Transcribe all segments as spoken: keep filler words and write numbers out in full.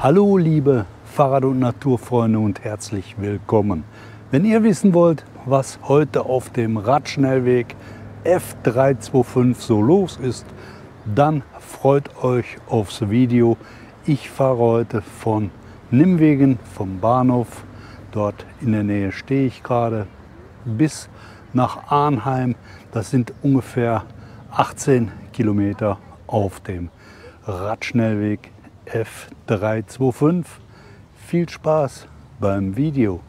Hallo liebe Fahrrad- und Naturfreunde und herzlich willkommen. Wenn ihr wissen wollt, was heute auf dem Radschnellweg F dreihundertfünfundzwanzig so los ist, dann freut euch aufs Video. Ich fahre heute von Nimwegen, vom Bahnhof, dort in der Nähe stehe ich gerade, bis nach Arnheim. Das sind ungefähr achtzehn Kilometer auf dem Radschnellweg F dreihundertfünfundzwanzig. Viel Spaß beim Video.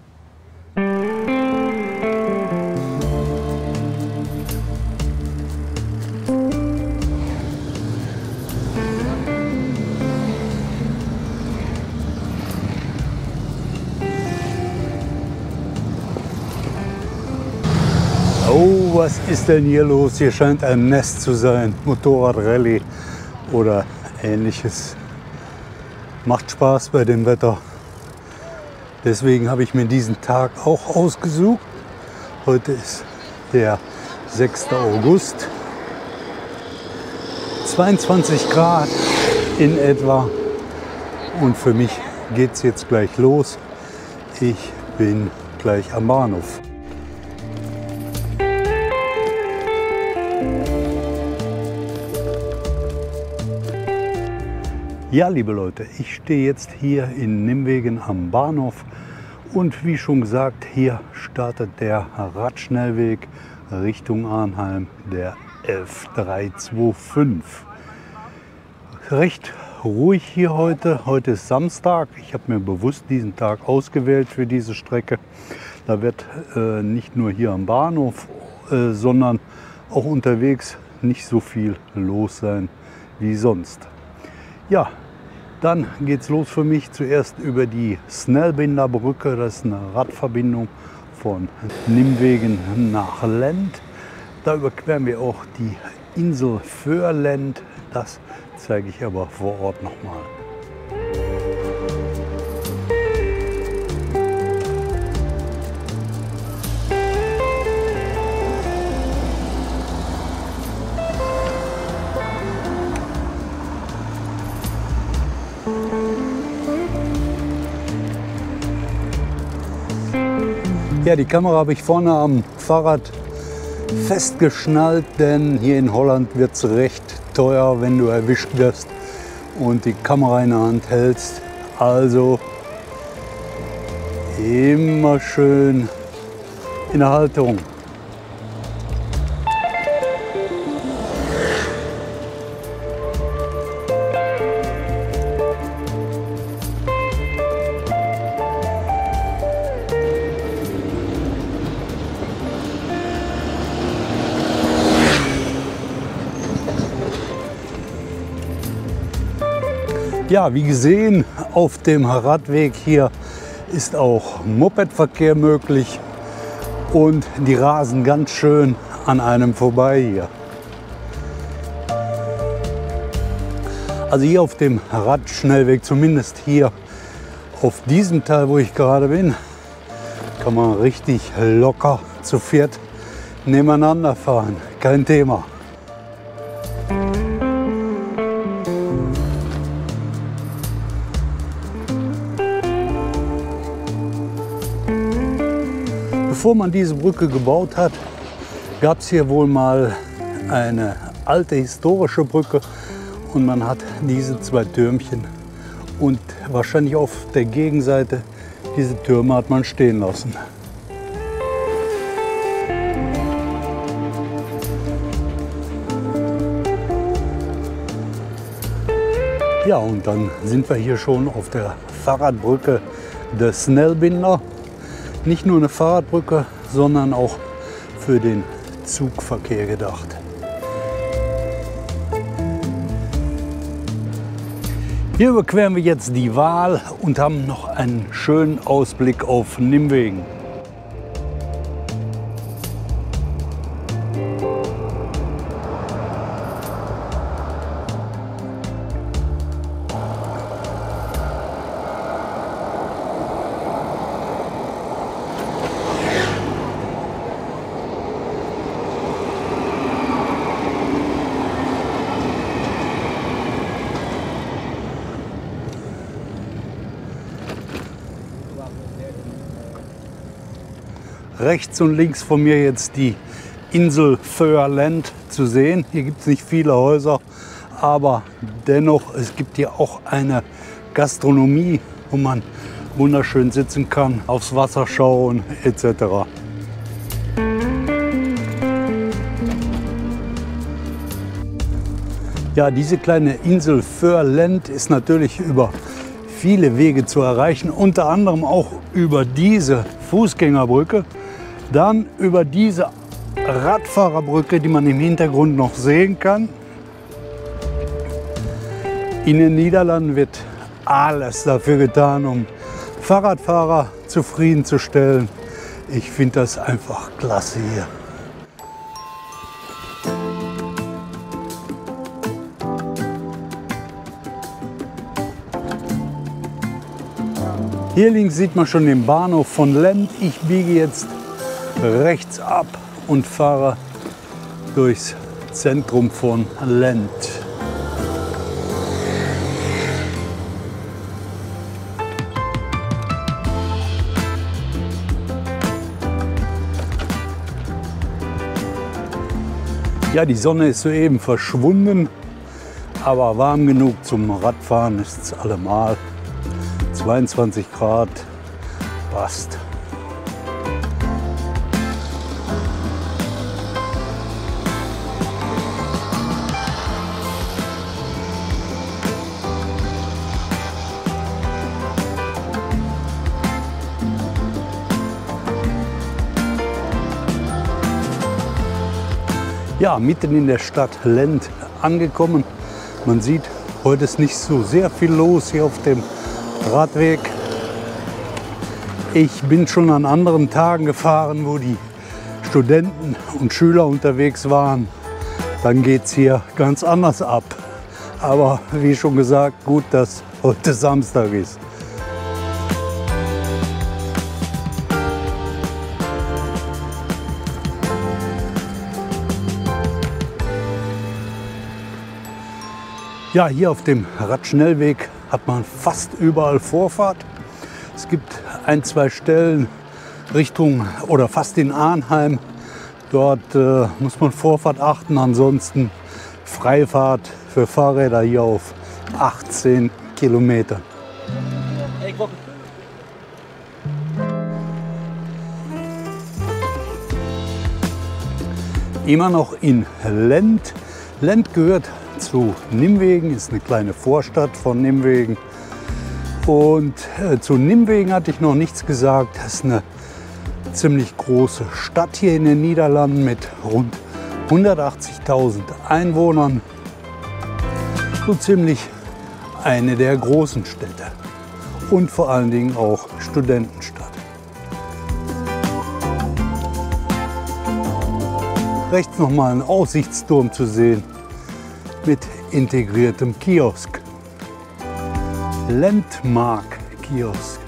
Oh, was ist denn hier los? Hier scheint ein Nest zu sein. Motorradrallye oder ähnliches. Macht Spaß bei dem Wetter. Deswegen habe ich mir diesen Tag auch ausgesucht. Heute ist der sechste August. zweiundzwanzig Grad in etwa. Und für mich geht es jetzt gleich los. Ich bin gleich am Bahnhof. Ja, liebe Leute, ich stehe jetzt hier in Nimwegen am Bahnhof und wie schon gesagt, hier startet der Radschnellweg Richtung Arnheim, der F dreihundertfünfundzwanzig. Recht ruhig hier heute. Heute ist Samstag. Ich habe mir bewusst diesen Tag ausgewählt für diese Strecke. Da wird äh, nicht nur hier am Bahnhof, äh, sondern auch unterwegs nicht so viel los sein wie sonst. Ja, dann geht's los für mich zuerst über die Snellbinderbrücke. Das ist eine Radverbindung von Nimwegen nach Lend. Da überqueren wir auch die Insel Föhrlend. Das zeige ich aber vor Ort nochmal. Ja, die Kamera habe ich vorne am Fahrrad festgeschnallt, denn hier in Holland wird es recht teuer, wenn du erwischt wirst und die Kamera in der Hand hältst. Also immer schön in der Halterung. Ja, wie gesehen, auf dem Radweg hier ist auch Mopedverkehr möglich und die rasen ganz schön an einem vorbei hier. Also hier auf dem Radschnellweg, zumindest hier auf diesem Teil, wo ich gerade bin, kann man richtig locker zu viert nebeneinander fahren. Kein Thema. Bevor man diese Brücke gebaut hat, gab es hier wohl mal eine alte historische Brücke und man hat diese zwei Türmchen und wahrscheinlich auf der Gegenseite diese Türme hat man stehen lassen. Ja, und dann sind wir hier schon auf der Fahrradbrücke des Snellbinder. Nicht nur eine Fahrradbrücke, sondern auch für den Zugverkehr gedacht. Hier überqueren wir jetzt die Waal und haben noch einen schönen Ausblick auf Nimwegen. rechts und links von mir jetzt die Insel Föhrland zu sehen. Hier gibt es nicht viele Häuser, aber dennoch, es gibt hier auch eine Gastronomie, wo man wunderschön sitzen kann, aufs Wasser schauen et cetera. Ja, diese kleine Insel Föhrland ist natürlich über viele Wege zu erreichen, unter anderem auch über diese Fußgängerbrücke, dann über diese Radfahrerbrücke, die man im Hintergrund noch sehen kann. In den Niederlanden wird alles dafür getan, um Fahrradfahrer zufriedenzustellen. Ich finde das einfach klasse hier. Hier links sieht man schon den Bahnhof von Lent. Ich biege jetzt rechts ab und fahre durchs Zentrum von Lent. Ja, die Sonne ist soeben verschwunden, aber warm genug zum Radfahren ist es allemal. zweiundzwanzig Grad, passt. Ja, mitten in der Stadt Lent angekommen. Man sieht, heute ist nicht so sehr viel los hier auf dem Radweg. Ich bin schon an anderen Tagen gefahren, wo die Studenten und Schüler unterwegs waren. Dann geht es hier ganz anders ab. Aber wie schon gesagt, gut, dass heute Samstag ist. Ja, hier auf dem Radschnellweg hat man fast überall Vorfahrt. Es gibt ein, zwei Stellen Richtung oder fast in Arnheim. Dort äh, muss man Vorfahrt achten. Ansonsten Freifahrt für Fahrräder hier auf achtzehn Kilometer. Immer noch in Lent. Lent gehört zu Nimwegen, ist eine kleine Vorstadt von Nimwegen. Und äh, zu Nimwegen hatte ich noch nichts gesagt. Das ist eine ziemlich große Stadt hier in den Niederlanden mit rund hundertachtzigtausend Einwohnern. So ziemlich eine der großen Städte und vor allen Dingen auch Studentenstadt. Rechts nochmal ein Aussichtsturm zu sehen mit integriertem Kiosk. Landmark Kiosk.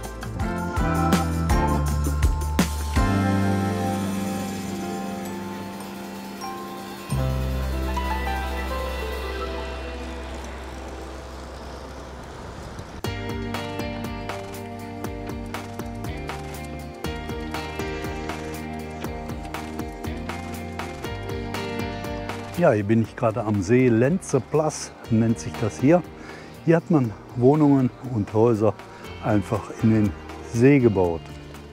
Ja, hier bin ich gerade am See. Lentse Platz nennt sich das hier. Hier hat man Wohnungen und Häuser einfach in den See gebaut.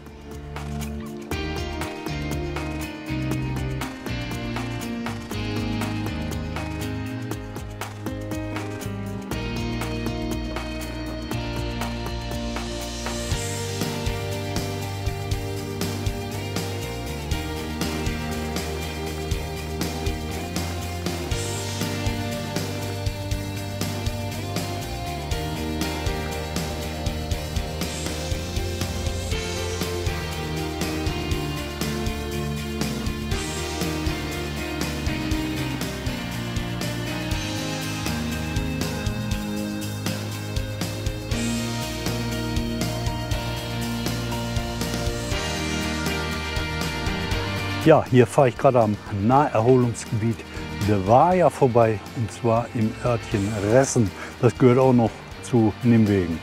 Ja, hier fahre ich gerade am Naherholungsgebiet De Waja vorbei, und zwar im Örtchen Ressen. Das gehört auch noch zu Nimwegen.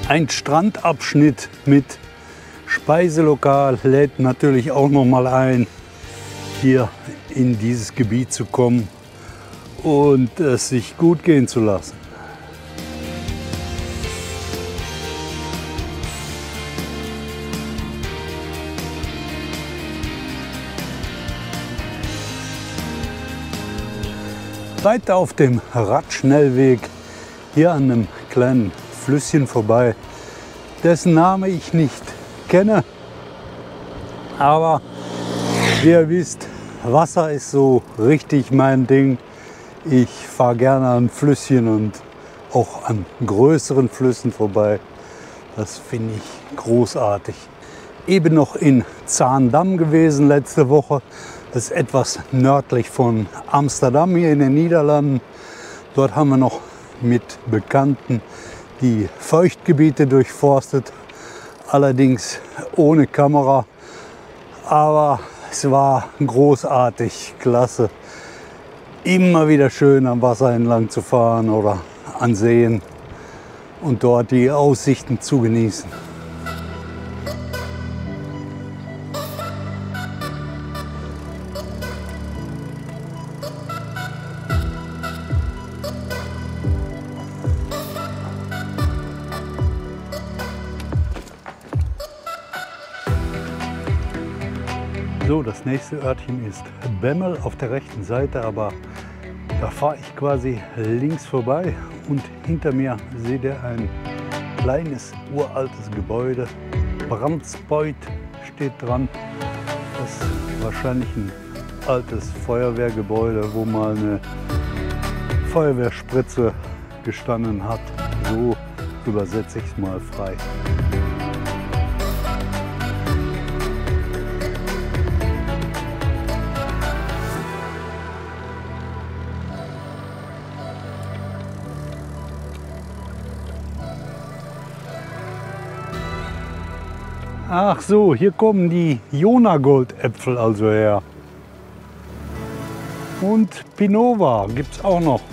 Ein Strandabschnitt mit Speiselokal lädt natürlich auch noch mal ein, hier in dieses Gebiet zu kommen und es sich gut gehen zu lassen. Weiter auf dem Radschnellweg hier an einem kleinen Flüsschen vorbei, dessen Name ich nicht kenne. Aber wie ihr wisst, Wasser ist so richtig mein Ding. Ich fahre gerne an Flüsschen und auch an größeren Flüssen vorbei. Das finde ich großartig. Eben noch in Zaandam gewesen letzte Woche. Das ist etwas nördlich von Amsterdam hier in den Niederlanden. Dort haben wir noch mit Bekannten die Feuchtgebiete durchforstet. Allerdings ohne Kamera. Aber es war großartig, klasse. Immer wieder schön am Wasser entlang zu fahren oder an Seen und dort die Aussichten zu genießen. So, das nächste Örtchen ist Bemmel auf der rechten Seite, aber da fahre ich quasi links vorbei und hinter mir seht ihr ein kleines uraltes Gebäude. Brandspoit steht dran. Das ist wahrscheinlich ein altes Feuerwehrgebäude, wo mal eine Feuerwehrspritze gestanden hat. So übersetze ich es mal frei. Ach so, hier kommen die Jonagoldäpfel also her. Und Pinova gibt es auch noch.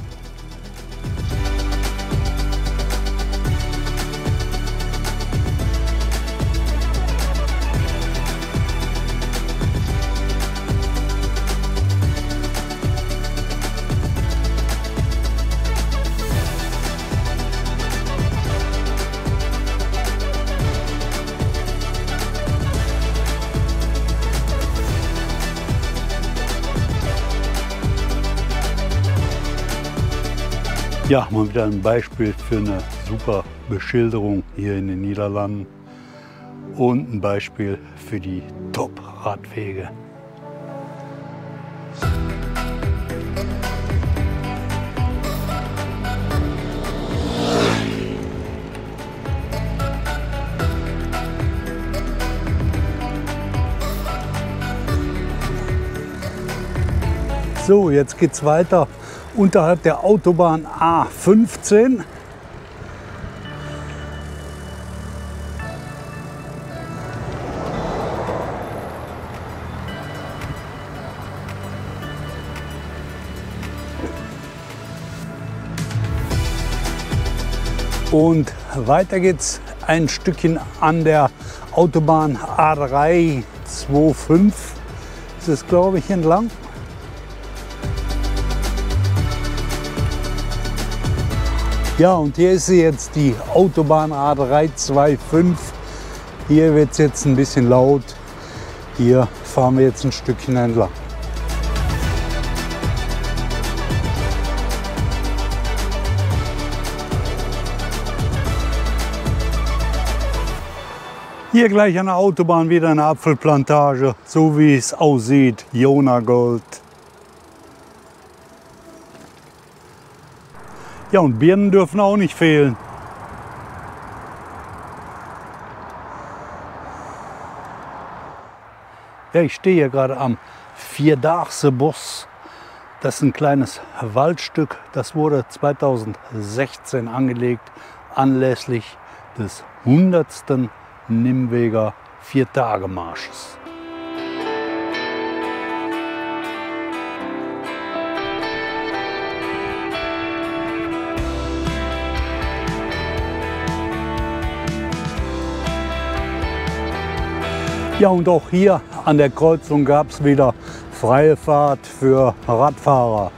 Ja, mal wieder ein Beispiel für eine super Beschilderung hier in den Niederlanden und ein Beispiel für die Top-Radwege. So, jetzt geht's weiter unterhalb der Autobahn A fünfzehn. Und weiter geht's ein Stückchen an der Autobahn A drei zwei fünf. Ist es, glaube ich, entlang. Ja, und hier ist sie jetzt, die Autobahn A drei zwei fünf. Hier wird es jetzt ein bisschen laut. Hier fahren wir jetzt ein Stückchen entlang. Hier gleich an der Autobahn wieder eine Apfelplantage, so wie es aussieht, Jonagold. Ja, und Birnen dürfen auch nicht fehlen. Ja, ich stehe hier gerade am Vierdaagse Bos. Das ist ein kleines Waldstück, das wurde zweitausendsechzehn angelegt, anlässlich des hundertsten Nimweger Viertagemarsches. Ja, und auch hier an der Kreuzung gab es wieder freie Fahrt für Radfahrer.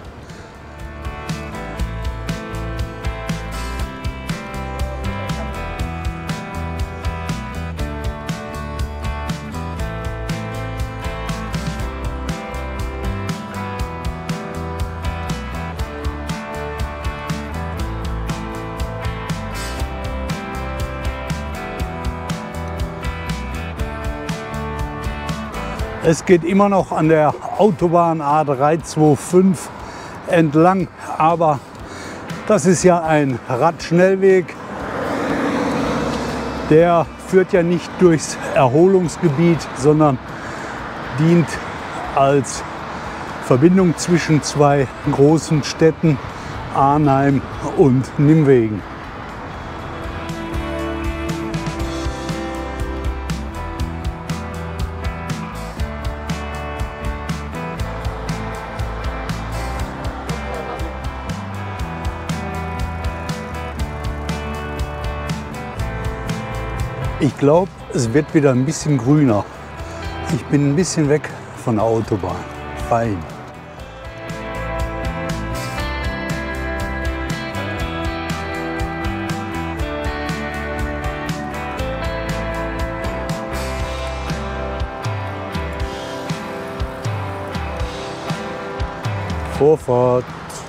Es geht immer noch an der Autobahn A drei zwei fünf entlang, aber das ist ja ein Radschnellweg. Der führt ja nicht durchs Erholungsgebiet, sondern dient als Verbindung zwischen zwei großen Städten, Arnheim und Nimwegen. Ich glaube, es wird wieder ein bisschen grüner. Ich bin ein bisschen weg von der Autobahn. Fein. Vorfahrt.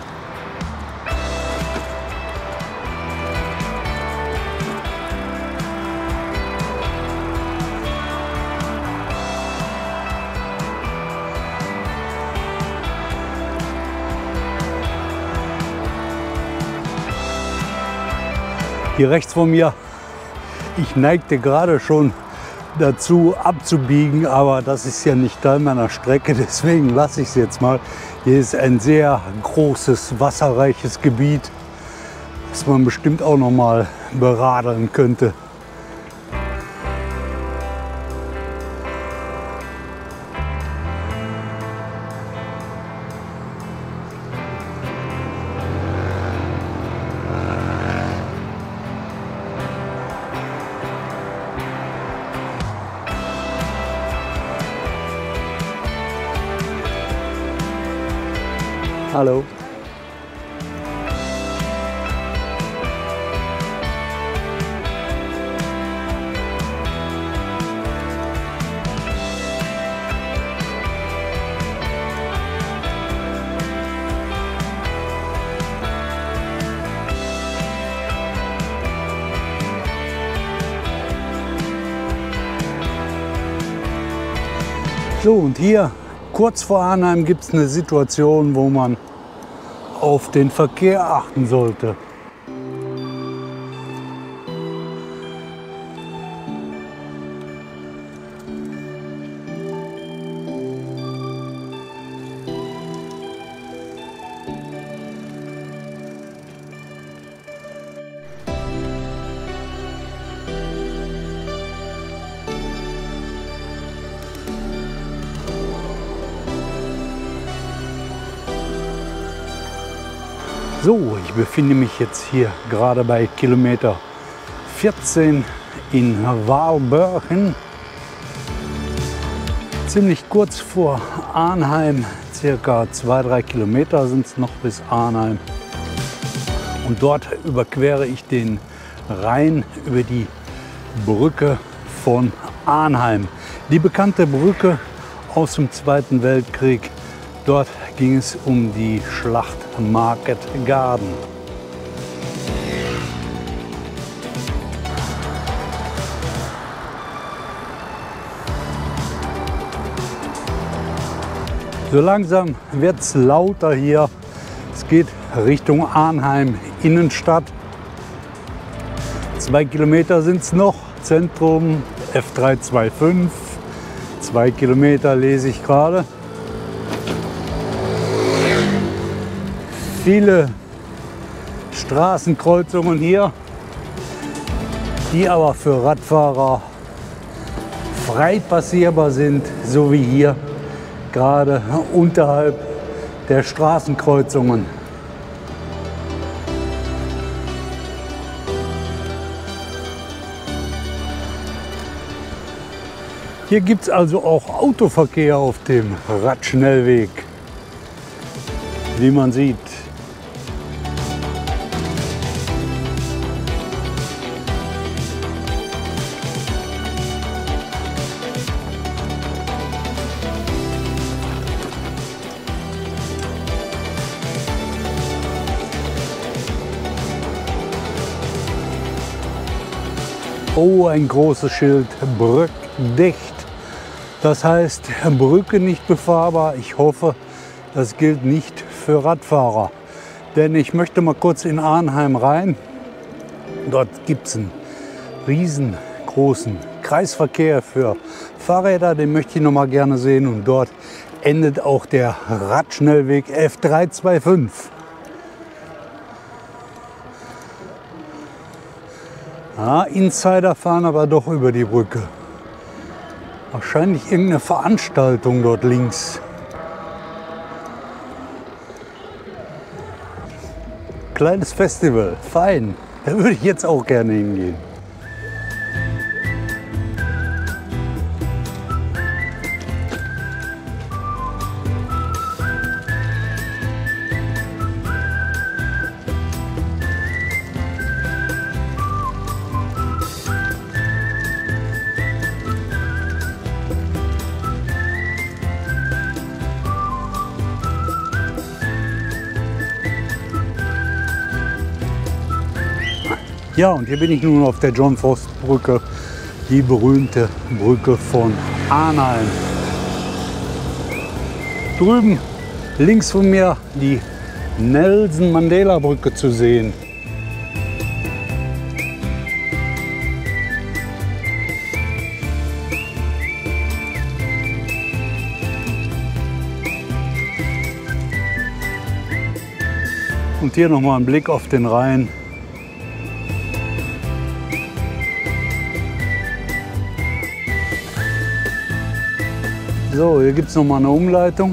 Hier rechts von mir, ich neigte gerade schon dazu abzubiegen, aber das ist ja nicht Teil meiner Strecke, deswegen lasse ich es jetzt mal. Hier ist ein sehr großes, wasserreiches Gebiet, das man bestimmt auch noch mal beradeln könnte. Hallo. So, und hier kurz vor Arnheim gibt es eine Situation, wo man auf den Verkehr achten sollte. So, ich befinde mich jetzt hier gerade bei Kilometer vierzehn in Waalburgen. Ziemlich kurz vor Arnheim, circa zwei, drei Kilometer sind es noch bis Arnheim. Und dort überquere ich den Rhein über die Brücke von Arnheim. Die bekannte Brücke aus dem Zweiten Weltkrieg. Dort ging es um die Schlacht Market Garden. So langsam wird es lauter hier. Es geht Richtung Arnheim Innenstadt. Zwei Kilometer sind es noch. Zentrum F drei zwei fünf. Zwei Kilometer lese ich gerade. Viele Straßenkreuzungen hier, die aber für Radfahrer frei passierbar sind, so wie hier gerade unterhalb der Straßenkreuzungen. Hier gibt es also auch Autoverkehr auf dem Radschnellweg, wie man sieht. Oh, ein großes Schild, brückdicht. Das heißt, Brücke nicht befahrbar. Ich hoffe, das gilt nicht für Radfahrer. Denn ich möchte mal kurz in Arnheim rein. Dort gibt es einen riesengroßen Kreisverkehr für Fahrräder. Den möchte ich noch mal gerne sehen. Und dort endet auch der Radschnellweg F dreihundertfünfundzwanzig. Ja, Insider fahren aber doch über die Brücke. Wahrscheinlich irgendeine Veranstaltung dort links. Kleines Festival, fein. Da würde ich jetzt auch gerne hingehen. Ja, und hier bin ich nun auf der John-Forst-Brücke, die berühmte Brücke von Arnheim. Drüben links von mir die Nelson-Mandela-Brücke zu sehen. Und hier nochmal ein Blick auf den Rhein. So, hier gibt es noch mal eine Umleitung.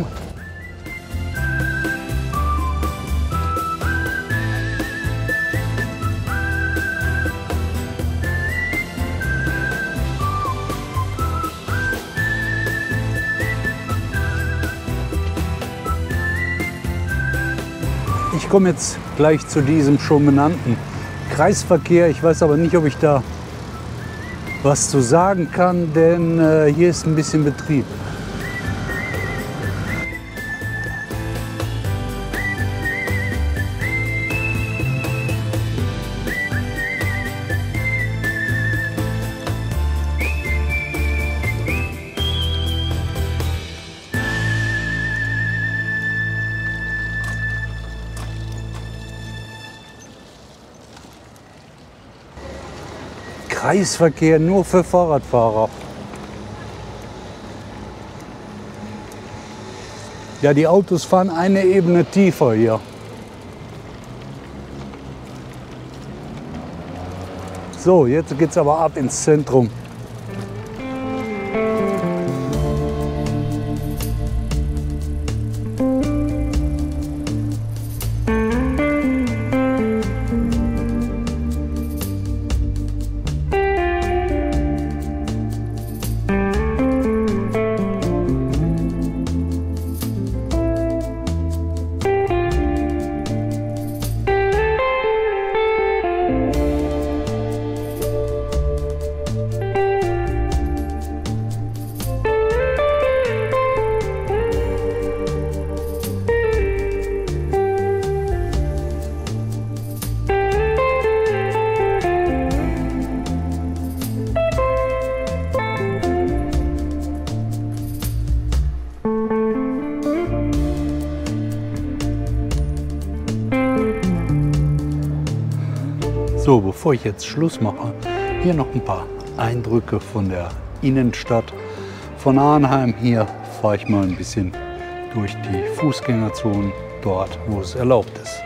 Ich komme jetzt gleich zu diesem schon benannten Kreisverkehr. Ich weiß aber nicht, ob ich da was zu sagen kann, denn äh, hier ist ein bisschen Betrieb. Kreisverkehr nur für Fahrradfahrer. Ja, die Autos fahren eine Ebene tiefer hier. So, jetzt geht's aber ab ins Zentrum. So, bevor ich jetzt Schluss mache, hier noch ein paar Eindrücke von der Innenstadt von Arnheim. Hier fahre ich mal ein bisschen durch die Fußgängerzonen, dort wo es erlaubt ist.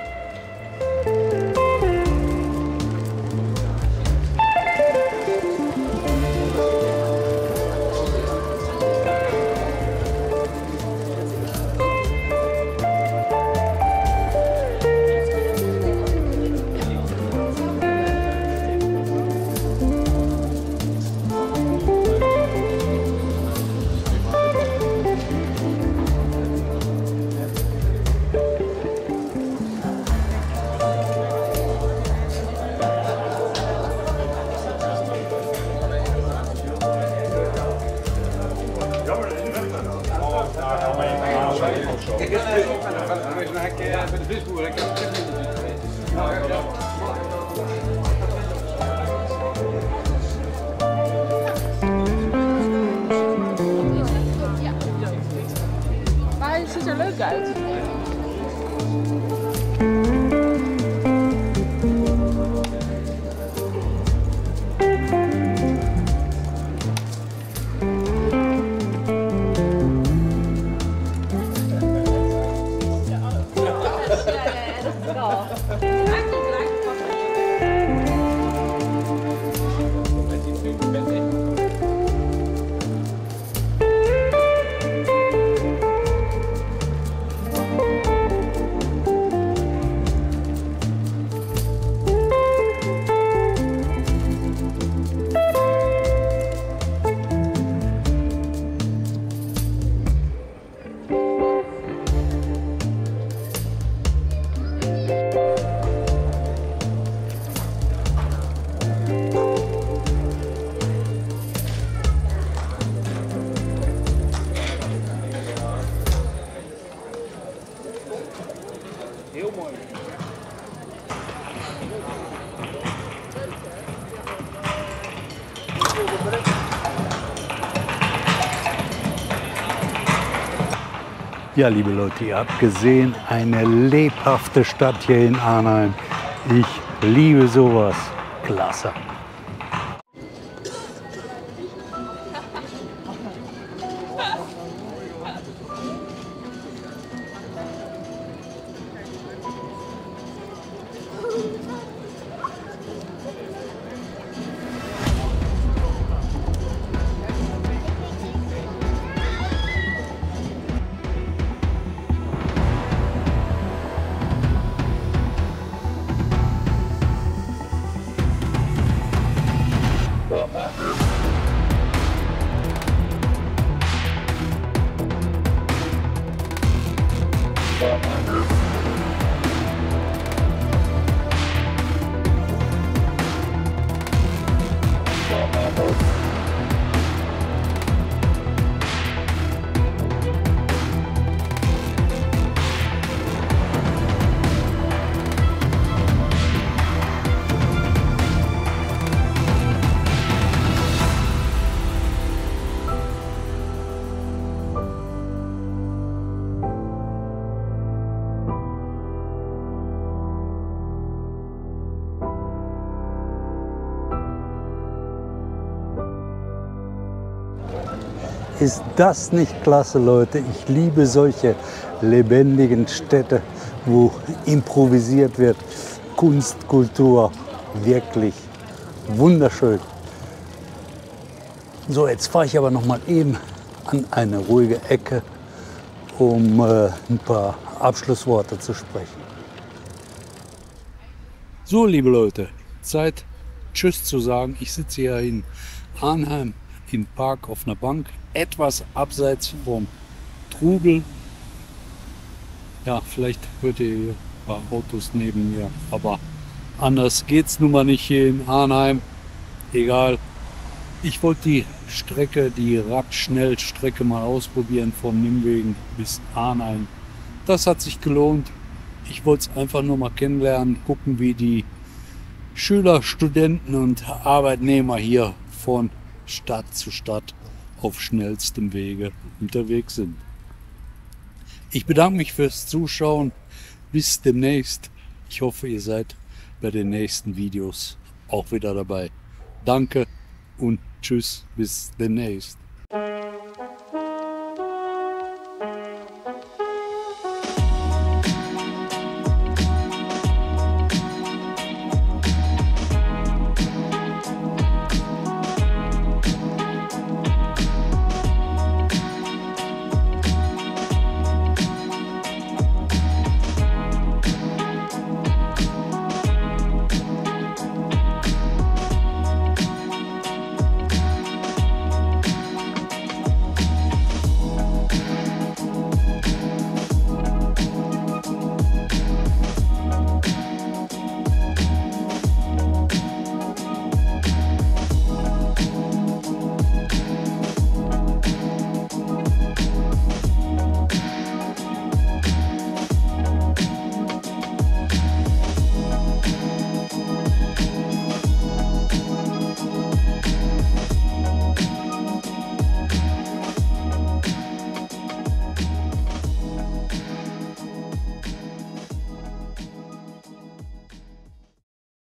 Maar het ziet er leuk uit. Heel mooi. Ja, liebe Leute, ihr habt gesehen, eine lebhafte Stadt hier in Arnheim. Ich liebe sowas. Klasse. Ist das nicht klasse, Leute? Ich liebe solche lebendigen Städte, wo improvisiert wird. Kunst, Kultur, wirklich wunderschön. So, jetzt fahre ich aber noch mal eben an eine ruhige Ecke, um äh, ein paar Abschlussworte zu sprechen. So, liebe Leute, Zeit, Tschüss zu sagen. Ich sitze hier in Arnheim im Park auf einer Bank, etwas abseits vom Trubel. Ja, vielleicht hört ihr hier ein paar Autos neben mir, aber anders geht's nun mal nicht hier in Arnheim. Egal. Ich wollte die Strecke, die Radschnellstrecke mal ausprobieren von Nimwegen bis Arnheim. Das hat sich gelohnt. Ich wollte es einfach nur mal kennenlernen, gucken, wie die Schüler, Studenten und Arbeitnehmer hier von Stadt zu Stadt auf schnellstem Wege unterwegs sind. Ich bedanke mich fürs Zuschauen. Bis demnächst. Ich hoffe, ihr seid bei den nächsten Videos auch wieder dabei. Danke und tschüss, bis demnächst.